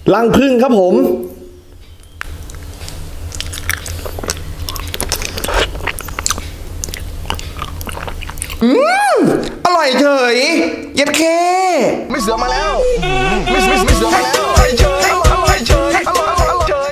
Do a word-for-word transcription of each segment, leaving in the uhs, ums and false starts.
รังผึ้งครับผมอืมอร่อยเฉยเย็ดแค่ไม่เสือมาแล้วไม่ไม่ไม่เสือมาแล้วอร่อยเฉยอร่อยเฉยอร่อยอร่อยเฉย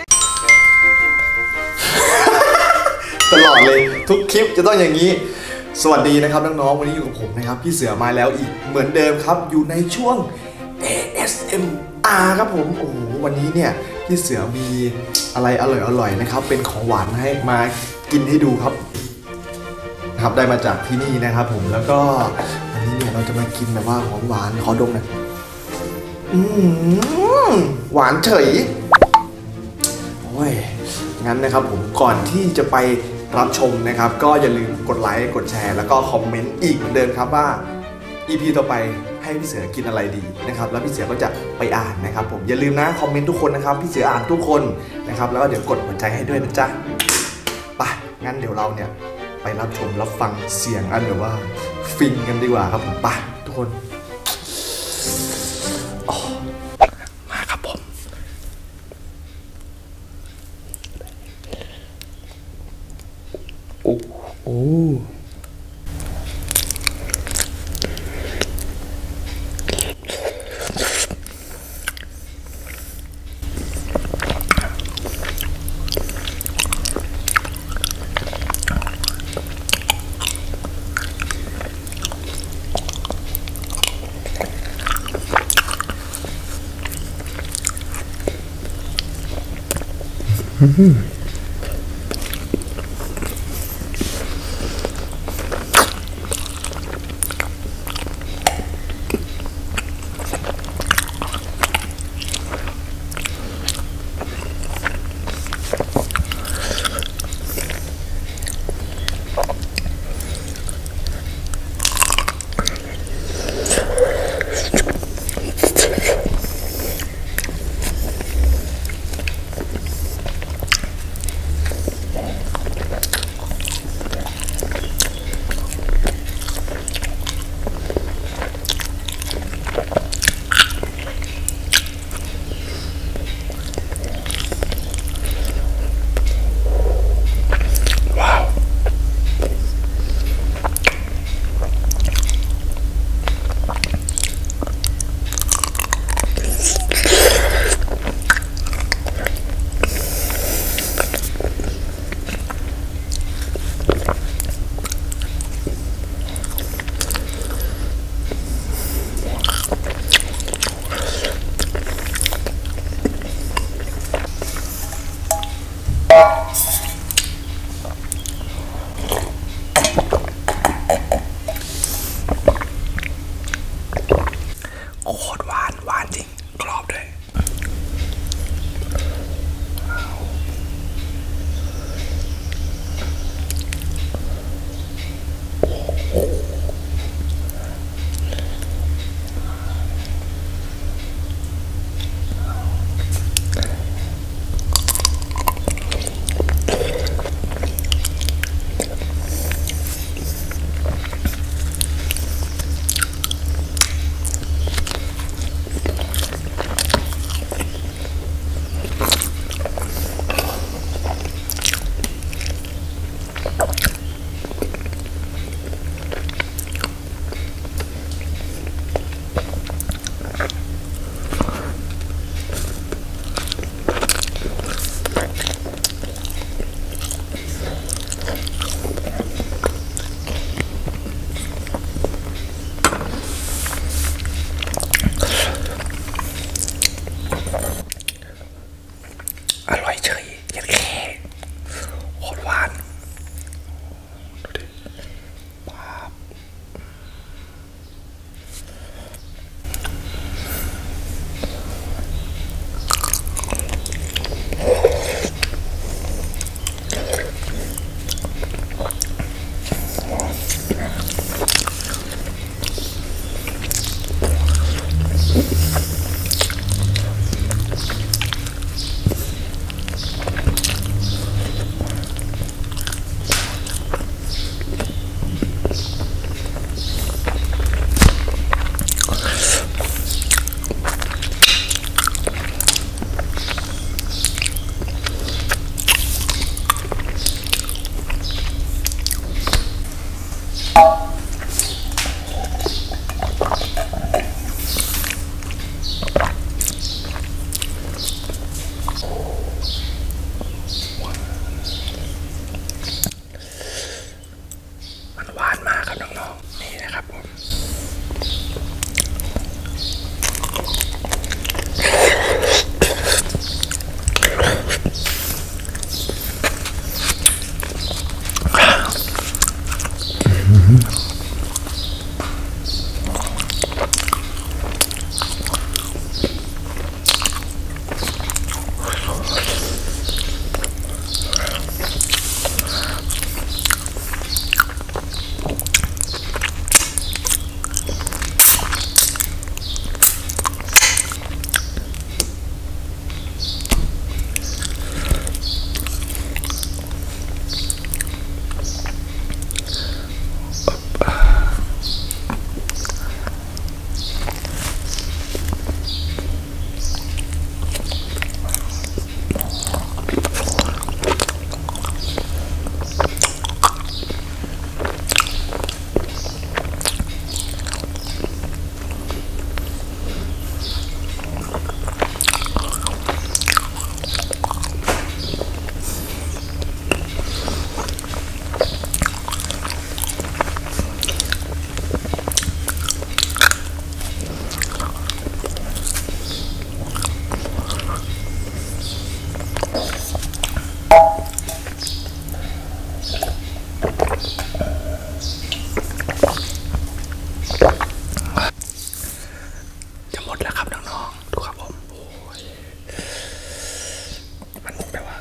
ตลอดเลยทุกคลิปจะต้องอย่างนี้สวัสดีนะครับน้องๆวันนี้อยู่กับผมนะครับพี่เสือมาแล้วอีกเหมือนเดิมครับอยู่ในช่วง เอ เอส เอ็ม อาร์ ครับผมโอ้โหวันนี้เนี่ยพี่เสือมีอะไรอร่อยๆนะครับเป็นของหวานให้มากินให้ดูครับครับได้มาจากที่นี่นะครับผมแล้วก็วันนี้เนี่ยเราจะมากินแบบว่าของหวานขอดมหน่อยอืมหวานเฉยโอ้ยงั้นนะครับผมก่อนที่จะไปรับชมนะครับก็อย่าลืมกดไลค์กดแชร์แล้วก็คอมเมนต์อีกเหมือนเดิมครับว่า อี พี ต่อไปให้พี่เสือกินอะไรดีนะครับแล้วพี่เสือก็จะไปอ่านนะครับผมอย่าลืมนะคอมเมนต์ทุกคนนะครับพี่เสืออ่านทุกคนนะครับแล้วก็เดี๋ยวกดหัวใจให้ด้วยนะจ๊ะไปงั้นเดี๋ยวเราเนี่ยไปรับชมรับฟังเสียงอันหรือว่าฟินกันดีกว่าครับผมไปทุกคนมาครับผมโอ้โอ้อืม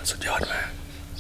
สุดยอดมาก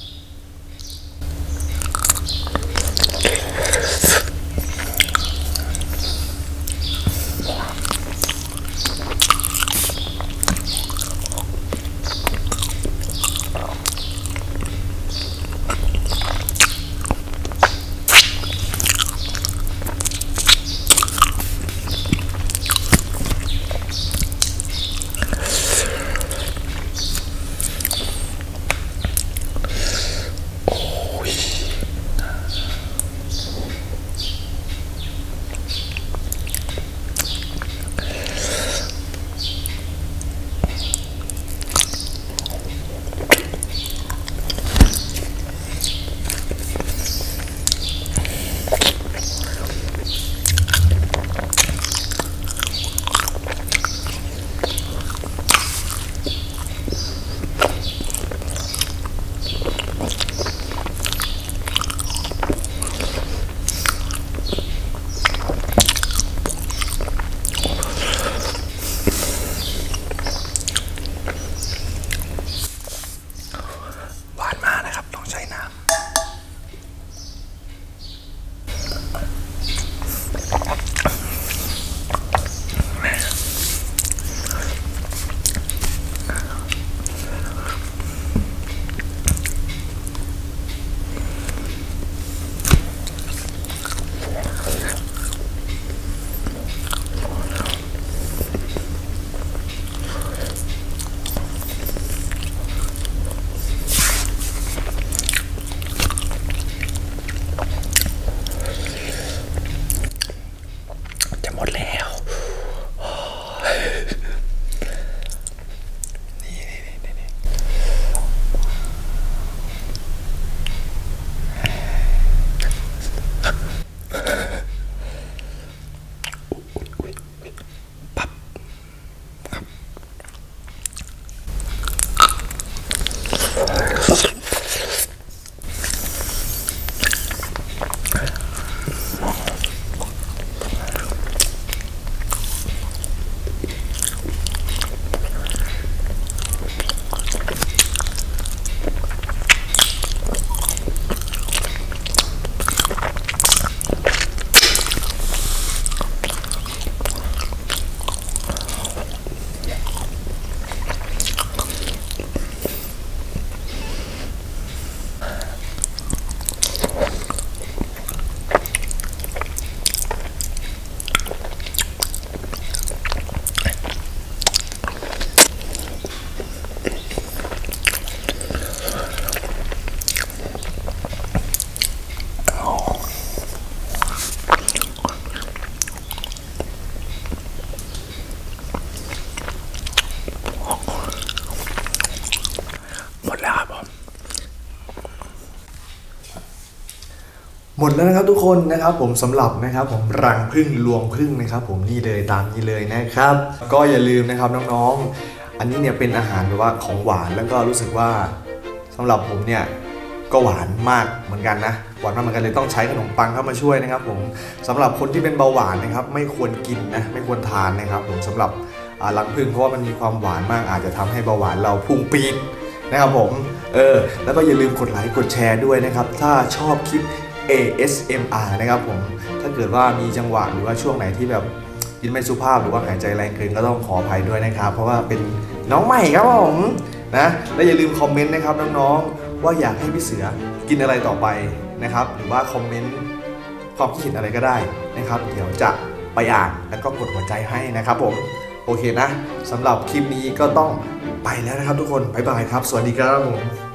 หมดแล้วนะครับทุกคนนะครับผมสำหรับนะครับผมรังผึ้งรวงผึ้งนะครับผมนี่เลยตามนี้เลยนะครับก็อย่าลืมนะครับน้องๆอันนี้เนี่ยเป็นอาหารแบบว่าของหวานแล้วก็รู้สึกว่าสำหรับผมเนี่ยก็หวานมากเหมือนกันนะหวานมากเหมือนกันเลยต้องใช้ขนมปังเข้ามาช่วยนะครับผมสำหรับคนที่เป็นเบาหวานนะครับไม่ควรกินนะไม่ควรทานนะครับผมสำหรับรังผึ้งเพราะว่ามันมีความหวานมากอาจจะทำให้เบาหวานเราพุ่งปี๊ดนะครับผมเออแล้วก็อย่าลืมกดไลค์กดแชร์ด้วยนะครับถ้าชอบคลิป เอ เอส เอ็ม อาร์ นะครับผมถ้าเกิดว่ามีจังหวะหรือว่าช่วงไหนที่แบบยินไม่สุภาพหรือว่าหายใจแรงเกินก็ต้องขออภัยด้วยนะครับเพราะว่าเป็นน้องใหม่ครับผมนะและอย่าลืมคอมเมนต์นะครับน้องๆว่าอยากให้พี่เสือกินอะไรต่อไปนะครับหรือว่าคอมเมนต์ความคิดเห็นอะไรก็ได้นะครับเดี๋ยวจะไปอ่านแล้วก็กดหัวใจให้นะครับผมโอเคนะสำหรับคลิปนี้ก็ต้องไปแล้วนะครับทุกคนบ๊ายบายครับสวัสดีครับผม